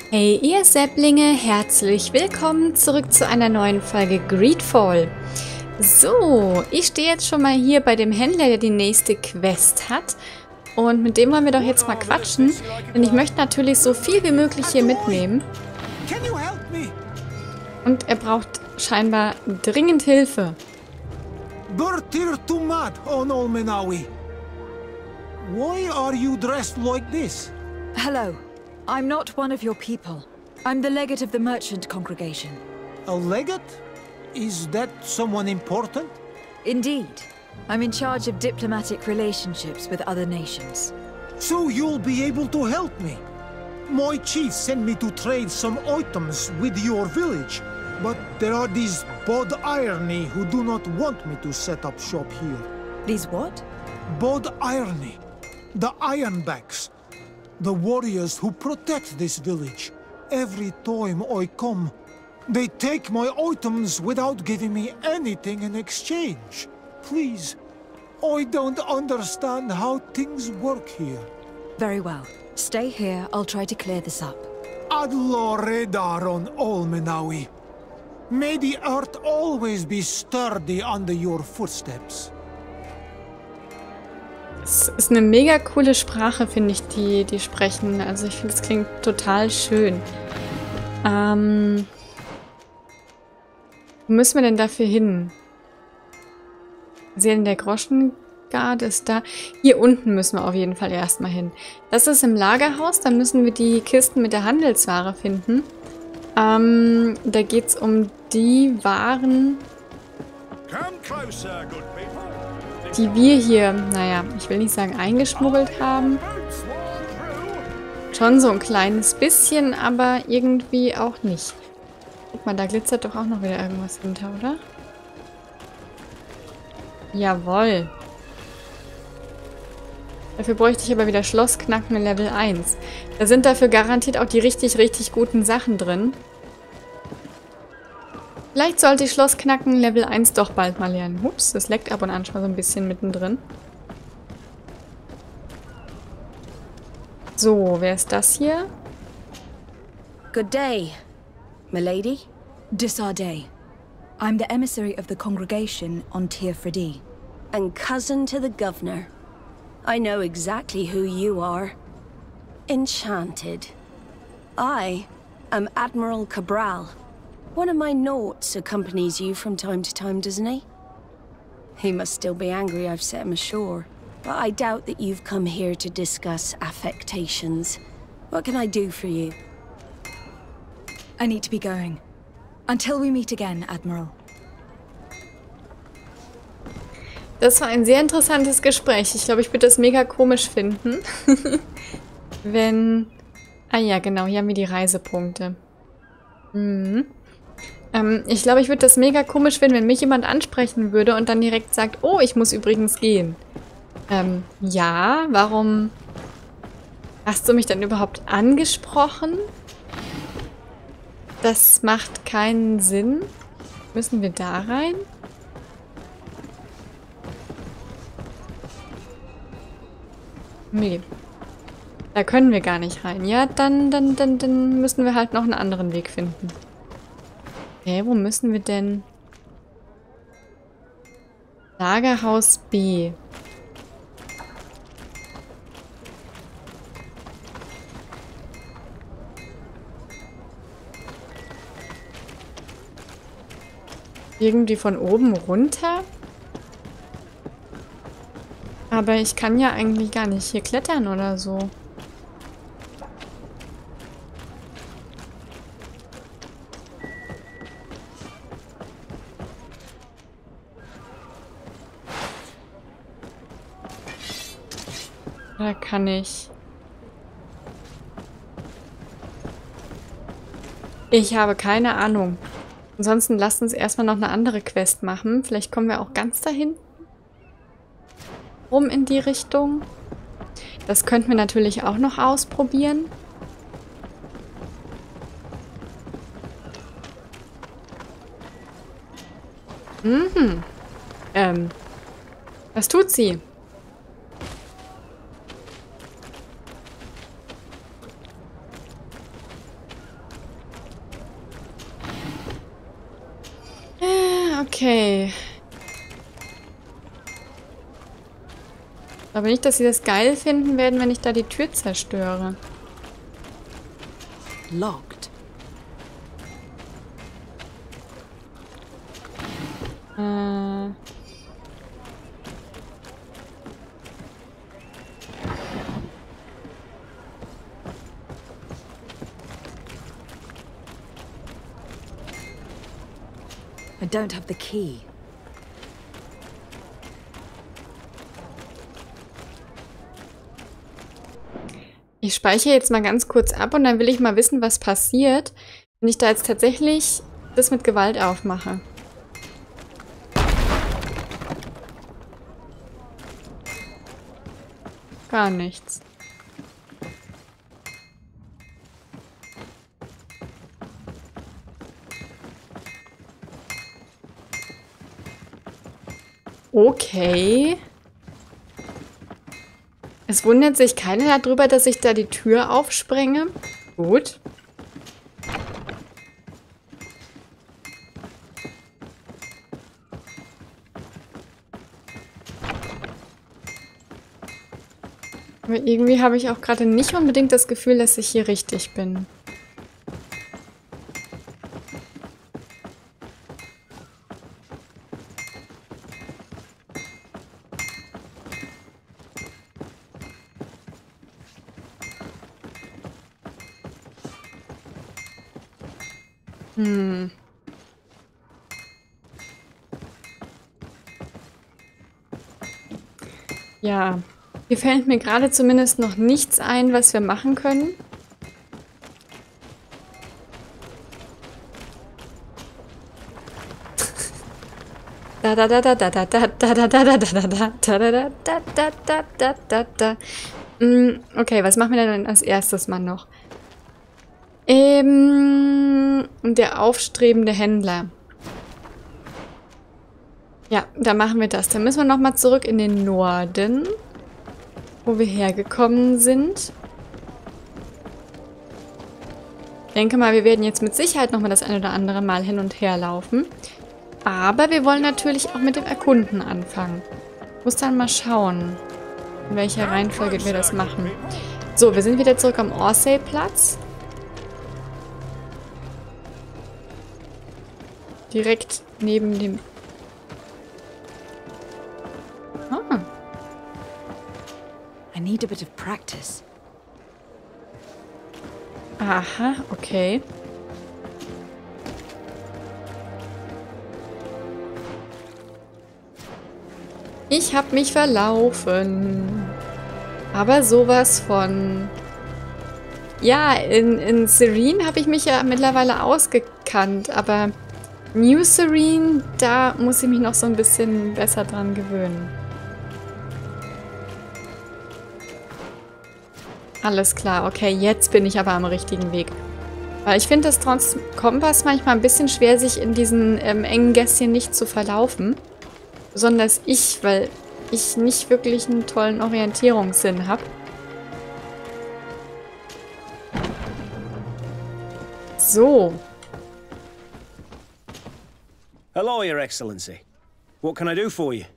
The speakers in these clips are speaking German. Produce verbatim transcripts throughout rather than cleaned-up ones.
Hey ihr Säpplinge, herzlich willkommen zurück zu einer neuen Folge Greedfall. So, ich stehe jetzt schon mal hier bei dem Händler, der die nächste Quest hat. Und mit dem wollen wir doch jetzt mal quatschen, denn ich möchte natürlich so viel wie möglich hier mitnehmen. Und er braucht scheinbar dringend Hilfe. Why are you dressed like this? Hello. I'm not one of your people. I'm the legate of the merchant congregation. A legate? Is that someone important? Indeed. I'm in charge of diplomatic relationships with other nations. So you'll be able to help me. My chief sent me to trade some items with your village, but there are these Bod Irony who do not want me to set up shop here. These what? Bod Irony. The Ironbacks. The warriors who protect this village. Every time I come, they take my items without giving me anything in exchange. Please, I don't understand how things work here. Very well. Stay here, I'll try to clear this up. Adlo Redar on Olmenawi. May the earth always be sturdy under your footsteps. Es ist eine mega coole Sprache, finde ich, die die sprechen. Also ich finde, es klingt total schön. Ähm, wo müssen wir denn dafür hin? Sehen, der Groschengard ist da. Hier unten müssen wir auf jeden Fall erstmal hin. Das ist im Lagerhaus, da müssen wir die Kisten mit der Handelsware finden. Ähm, da geht es um die Waren, die wir hier, naja, ich will nicht sagen eingeschmuggelt haben. Schon so ein kleines bisschen, aber irgendwie auch nicht. Guck mal, da glitzert doch auch noch wieder irgendwas hinter, oder? Jawohl. Dafür bräuchte ich aber wieder Schlossknacken Level eins. Da sind dafür garantiert auch die richtig, richtig guten Sachen drin. Vielleicht sollte ich Schlossknacken Level eins doch bald mal lernen. Ups, das leckt ab und an schon so ein bisschen mittendrin. So, wer ist das hier? Good day, milady. Disarday. I'm the emissary of the congregation on Tir Fredi. And cousin to the governor. I know exactly who you are. Enchanted. I am Admiral Cabral. One of my Naughts accompanies you from time to time, doesn't he? He must still be angry I've set him ashore. But I doubt that you've come here to discuss affectations. What can I do for you? I need to be going. Until we meet again, Admiral. Das war ein sehr interessantes Gespräch. Ich glaube, ich würde das mega komisch finden. Wenn... Ah ja, genau, hier haben wir die Reisepunkte. Mhm. Ähm, ich glaube, ich würde das mega komisch finden, wenn mich jemand ansprechen würde und dann direkt sagt, oh, ich muss übrigens gehen. Ähm, ja, warum hast du mich dann überhaupt angesprochen? Das macht keinen Sinn. Müssen wir da rein? Nee. Da können wir gar nicht rein. Ja, dann, dann, dann, dann müssen wir halt noch einen anderen Weg finden. Okay, wo müssen wir denn? Lagerhaus B. Irgendwie von oben runter? Aber ich kann ja eigentlich gar nicht hier klettern oder so. Da kann ich. Ich habe keine Ahnung. Ansonsten lasst uns erstmal noch eine andere Quest machen. Vielleicht kommen wir auch ganz dahin. Rum in die Richtung. Das könnten wir natürlich auch noch ausprobieren. Mhm. Ähm. Was tut sie? Okay. Aber nicht, dass sie das geil finden werden, wenn ich da die Tür zerstöre. Locked. Äh... I don't have the key. Ich speichere jetzt mal ganz kurz ab und dann will ich mal wissen, was passiert, wenn ich da jetzt tatsächlich das mit Gewalt aufmache. Gar nichts. Okay. Es wundert sich keiner darüber, dass ich da die Tür aufsprenge. Gut. Aber irgendwie habe ich auch gerade nicht unbedingt das Gefühl, dass ich hier richtig bin. Hm. Ja, hier fällt mir gerade zumindest noch nichts ein, was wir machen können. Da da da da da da da da da da da da da da da da da da da da. Okay, was machen wir denn als erstes mal noch? Ähm, der aufstrebende Händler. Ja, da machen wir das. Dann müssen wir nochmal zurück in den Norden, wo wir hergekommen sind. Ich denke mal, wir werden jetzt mit Sicherheit nochmal das ein oder andere Mal hin und her laufen. Aber wir wollen natürlich auch mit dem Erkunden anfangen. Ich muss dann mal schauen, in welcher Reihenfolge wir das machen. So, wir sind wieder zurück am Orsay-Platz. Direkt neben dem... Ah. I need a bit of practice. Aha, okay. Ich habe mich verlaufen. Aber sowas von... Ja, in, in Serene habe ich mich ja mittlerweile ausgekannt, aber... New Serene, da muss ich mich noch so ein bisschen besser dran gewöhnen. Alles klar, okay, jetzt bin ich aber am richtigen Weg. Weil ich finde es trotz Kompass manchmal ein bisschen schwer, sich in diesen ähm, engen Gässchen nicht zu verlaufen. Besonders ich, weil ich nicht wirklich einen tollen Orientierungssinn habe. So. Hello, Your Excellency. What can I do for you?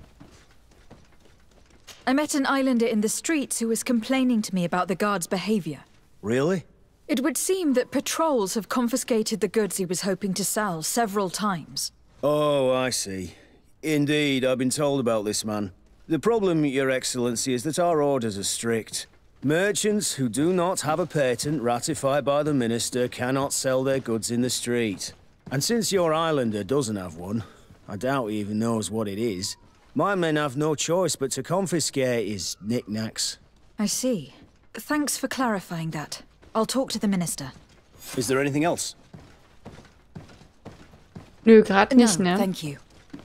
I met an islander in the streets who was complaining to me about the guard's behavior. Really? It would seem that patrols have confiscated the goods he was hoping to sell several times. Oh, I see. Indeed, I've been told about this man. The problem, Your Excellency, is that our orders are strict. Merchants who do not have a patent ratified by the minister cannot sell their goods in the street. And since your islander doesn't have one, I doubt he even knows what it is, my men have no choice but to confiscate his knickknacks. I see. Thanks for clarifying that. I'll talk to the minister. Is there anything else? Nö, gerade nicht, No, ne? thank you.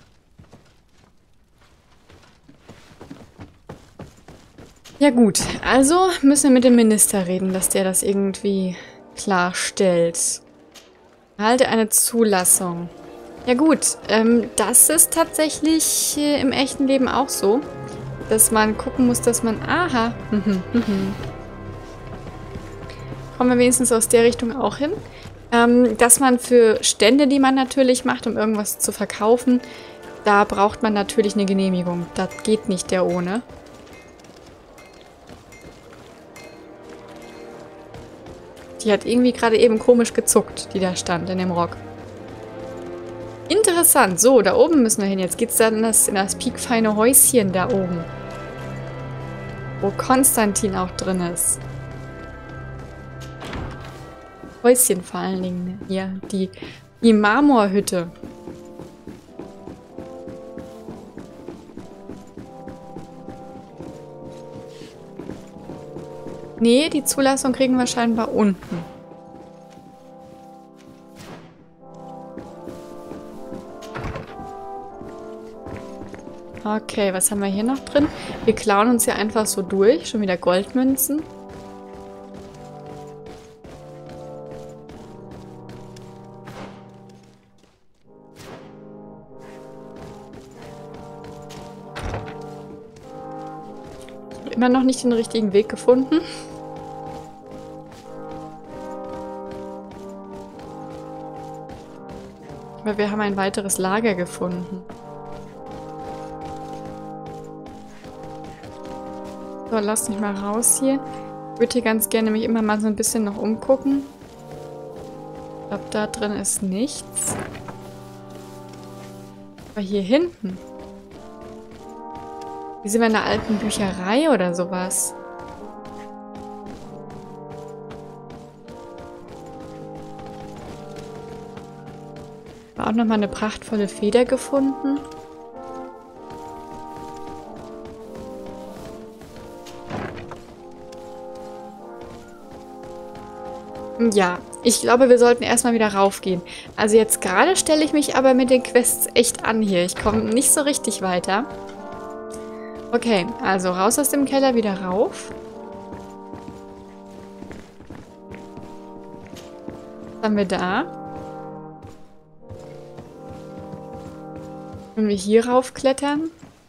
Ja gut, also müssen wir mit dem Minister reden, dass der das irgendwie klarstellt. Halte eine Zulassung. Ja gut, ähm, das ist tatsächlich äh, im echten Leben auch so, dass man gucken muss, dass man... Aha. Kommen wir wenigstens aus der Richtung auch hin. Ähm, dass man für Stände, die man natürlich macht, um irgendwas zu verkaufen, da braucht man natürlich eine Genehmigung. Das geht nicht der ohne. Die hat irgendwie gerade eben komisch gezuckt, die da stand in dem Rock. Interessant. So, da oben müssen wir hin. Jetzt geht's dann in das, in das piekfeine Häuschen da oben. Wo Konstantin auch drin ist. Häuschen vor allen Dingen. Hier, die, die Marmorhütte. Nee, die Zulassung kriegen wir scheinbar unten. Okay, was haben wir hier noch drin? Wir klauen uns hier einfach so durch. Schon wieder Goldmünzen. Immer noch nicht den richtigen Weg gefunden. Aber wir haben ein weiteres Lager gefunden. So, lass mich mal raus hier. Ich würde hier ganz gerne mich immer mal so ein bisschen noch umgucken. Ich glaube, da drin ist nichts. Aber hier hinten. Hier sind wir in einer alten Bücherei oder sowas. War auch nochmal eine prachtvolle Feder gefunden. Ja, ich glaube, wir sollten erstmal wieder raufgehen. Also jetzt gerade stelle ich mich aber mit den Quests echt an hier. Ich komme nicht so richtig weiter. Okay, also raus aus dem Keller, wieder rauf. Was haben wir da? Wenn wir hier raufklettern.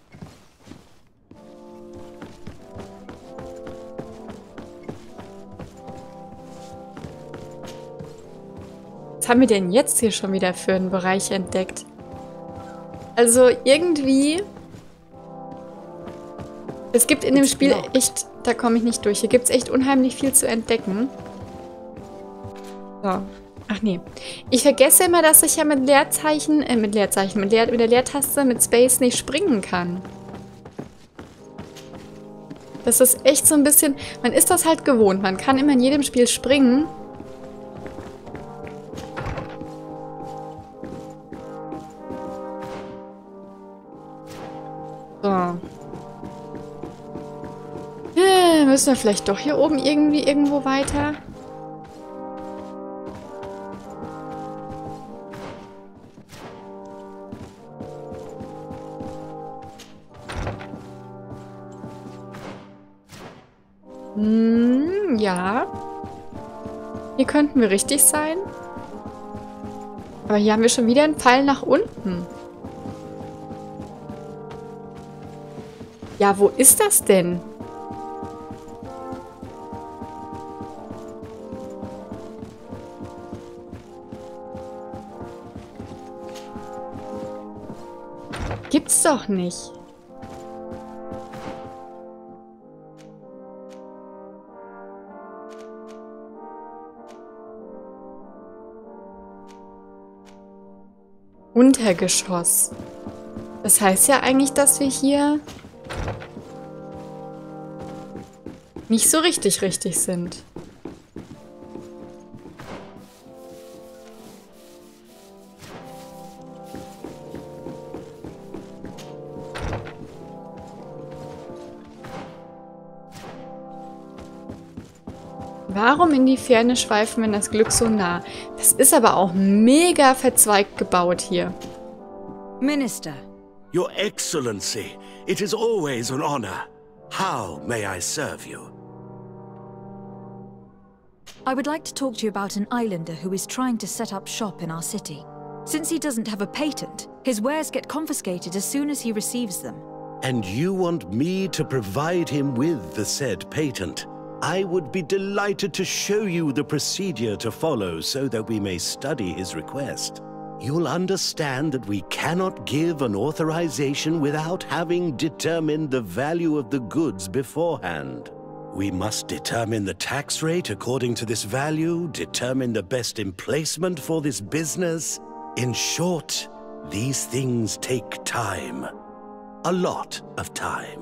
Was haben wir denn jetzt hier schon wieder für einen Bereich entdeckt? Also irgendwie... Es gibt in dem Spiel echt... Da komme ich nicht durch. Hier gibt es echt unheimlich viel zu entdecken. So. Ach nee. Ich vergesse immer, dass ich ja mit Leerzeichen... Äh, mit Leerzeichen. Mit, Leer, mit der Leertaste, mit Space nicht springen kann. Das ist echt so ein bisschen... Man ist das halt gewohnt. Man kann immer in jedem Spiel springen. So. Müssen wir vielleicht doch hier oben irgendwie irgendwo weiter? Hm, ja. Hier könnten wir richtig sein. Aber hier haben wir schon wieder einen Pfeil nach unten. Ja, wo ist das denn? Gibt's doch nicht. Untergeschoss. Das heißt ja eigentlich, dass wir hier nicht so richtig richtig sind. Warum in die Ferne schweifen, wenn das Glück so nah? Das ist aber auch mega verzweigt gebaut hier. Minister. Your Excellency, it is always an honor. How may I serve you? I would like to talk to you about an islander who is trying to set up shop in our city. Since he doesn't have a patent, his wares get confiscated as soon as he receives them. And you want me to provide him with the said patent? I would be delighted to show you the procedure to follow so that we may study his request. You'll understand that we cannot give an authorization without having determined the value of the goods beforehand. We must determine the tax rate according to this value, determine the best emplacement for this business. In short, these things take time. A lot of time.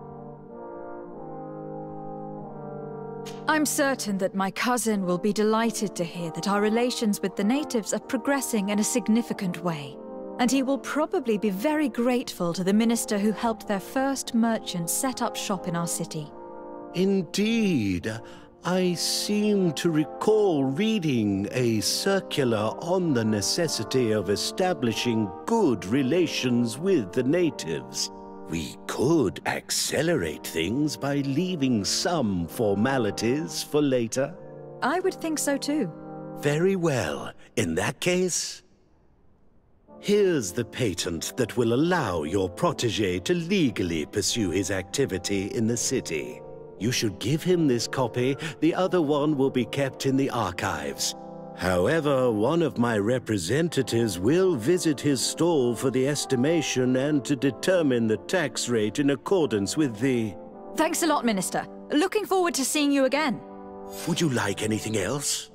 I'm certain that my cousin will be delighted to hear that our relations with the natives are progressing in a significant way. And he will probably be very grateful to the minister who helped their first merchant set up shop in our city. Indeed. I seem to recall reading a circular on the necessity of establishing good relations with the natives. We could accelerate things by leaving some formalities for later. I would think so too. Very well. In that case, here's the patent that will allow your protégé to legally pursue his activity in the city. You should give him this copy. The other one will be kept in the archives. However, one of my representatives will visit his stall for the estimation and to determine the tax rate in accordance with the... Thanks a lot, Minister. Looking forward to seeing you again. Would you like anything else?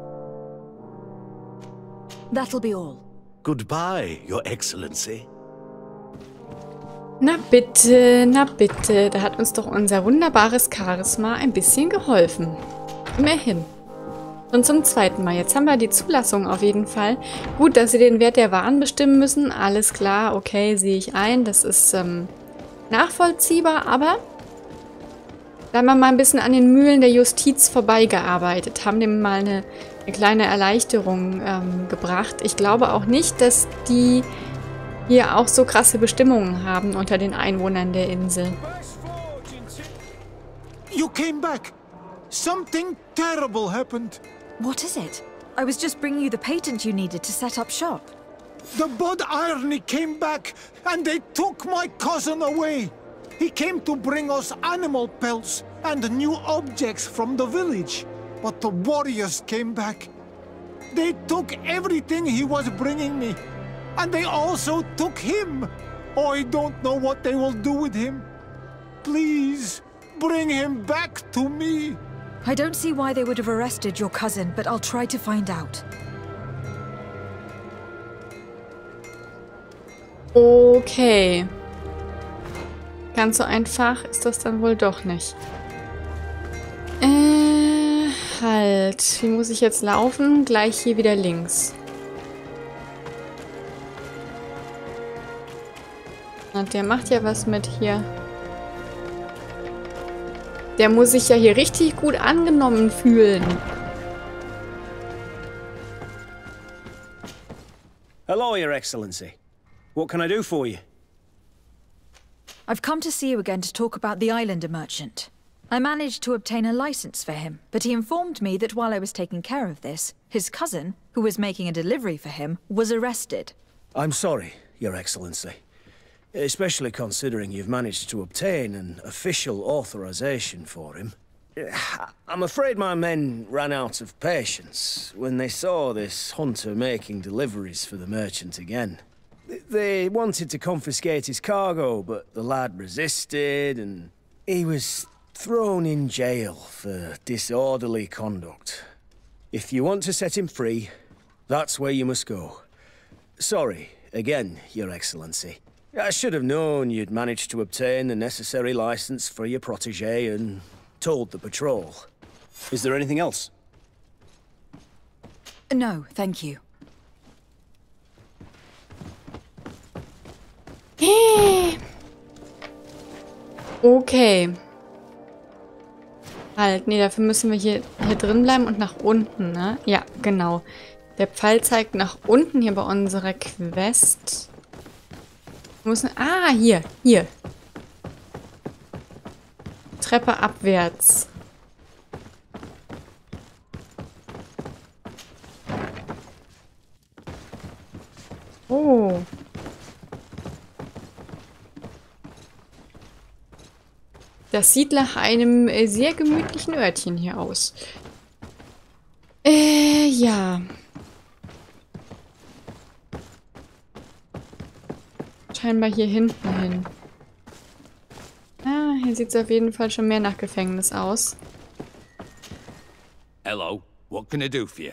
That'll be all. Goodbye, Your Excellency. Na bitte, na bitte. Da hat uns doch unser wunderbares Charisma ein bisschen geholfen. Immerhin. Und zum zweiten Mal. Jetzt haben wir die Zulassung auf jeden Fall. Gut, dass sie den Wert der Waren bestimmen müssen. Alles klar, okay, sehe ich ein. Das ist ähm, nachvollziehbar, aber da haben wir mal ein bisschen an den Mühlen der Justiz vorbeigearbeitet. Haben dem mal eine, eine kleine Erleichterung ähm, gebracht. Ich glaube auch nicht, dass die hier auch so krasse Bestimmungen haben unter den Einwohnern der Insel. You came back. Something terrible happened. What is it? I was just bringing you the patent you needed to set up shop. The Bod Irony came back, and they took my cousin away. He came to bring us animal pelts and new objects from the village. But the warriors came back. They took everything he was bringing me. And they also took him. I don't know what they will do with him. Please, bring him back to me. I don't see why they would have arrested your cousin, but I'll try to find out. Okay. Ganz so einfach ist das dann wohl doch nicht. Äh, halt. Wie muss ich jetzt laufen? Gleich hier wieder links. Und der macht ja was mit hier. Der muss sich ja hier richtig gut angenommen fühlen. Hello, Your Excellency. What can I do for you? I've come to see you again to talk about the Islander merchant. I managed to obtain a license for him, but he informed me that while I was taking care of this, his cousin, who was making a delivery for him, was arrested. I'm sorry, Your Excellency. Especially considering you've managed to obtain an official authorization for him. I'm afraid my men ran out of patience when they saw this hunter making deliveries for the merchant again. They wanted to confiscate his cargo, but the lad resisted and he was thrown in jail for disorderly conduct. If you want to set him free, that's where you must go. Sorry, again, Your Excellency. I should have known you'd managed to obtain the necessary license for your protégé and told the patrol. Is there anything else? No, thank you. Okay. Halt, nee, dafür müssen wir hier, hier drin bleiben und nach unten, ne? Ja, genau. Der Pfeil zeigt nach unten hier bei unserer Quest. Wir müssen... Ah, hier, hier. Treppe abwärts. Oh. Das sieht nach einem äh, sehr gemütlichen Örtchen hier aus. Äh, ja. Scheinbar hier hinten hin. Ah, hier sieht es auf jeden Fall schon mehr nach Gefängnis aus. Hello, what can I do for you?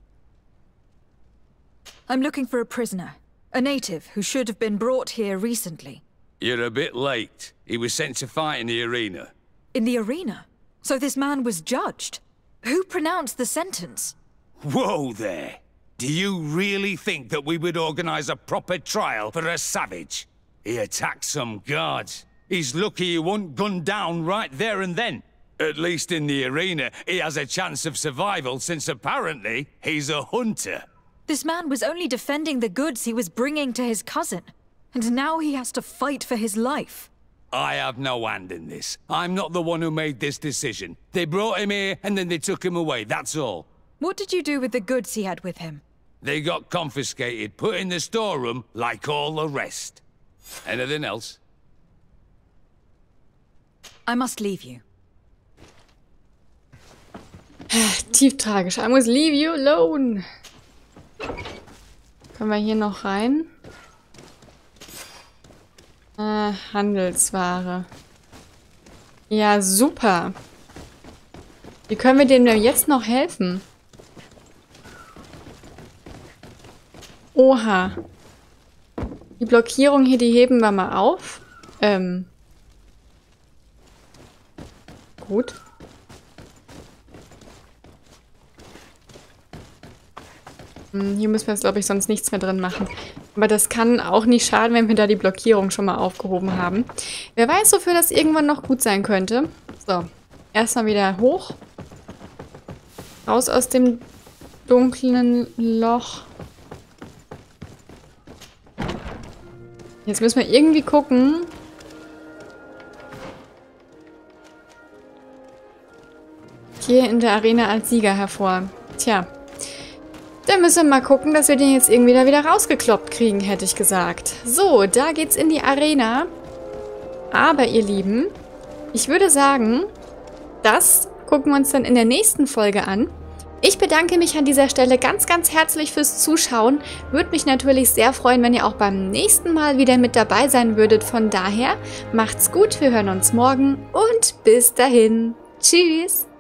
I'm looking for a prisoner. A native who should have been brought here recently. You're a bit late. He was sent to fight in the arena. In the arena? So this man was judged? Who pronounced the sentence? Whoa there! Do you really think that we would organize a proper trial for a savage? He attacked some guards. He's lucky he wasn't gunned down right there and then. At least in the arena, he has a chance of survival since apparently he's a hunter. This man was only defending the goods he was bringing to his cousin. And now he has to fight for his life. I have no hand in this. I'm not the one who made this decision. They brought him here and then they took him away, that's all. What did you do with the goods he had with him? They got confiscated, put in the storeroom like all the rest. Anything else? I must leave you. Tief tragisch. I must leave you alone. Können wir hier noch rein? Äh, Handelsware. Ja, super. Wie können wir dem denn jetzt noch helfen? Oha. Die Blockierung hier, die heben wir mal auf. Ähm. Gut. Hier müssen wir jetzt, glaube ich, sonst nichts mehr drin machen. Aber das kann auch nicht schaden, wenn wir da die Blockierung schon mal aufgehoben haben. Wer weiß, wofür das irgendwann noch gut sein könnte. So, erstmal wieder hoch. Raus aus dem dunklen Loch. Jetzt müssen wir irgendwie gucken. Hier in der Arena als Sieger hervor. Tja. Dann müssen wir mal gucken, dass wir den jetzt irgendwie da wieder rausgekloppt kriegen, hätte ich gesagt. So, da geht's in die Arena. Aber, ihr Lieben, ich würde sagen, das gucken wir uns dann in der nächsten Folge an. Ich bedanke mich an dieser Stelle ganz, ganz herzlich fürs Zuschauen. Würde mich natürlich sehr freuen, wenn ihr auch beim nächsten Mal wieder mit dabei sein würdet. Von daher, macht's gut, wir hören uns morgen und bis dahin. Tschüss!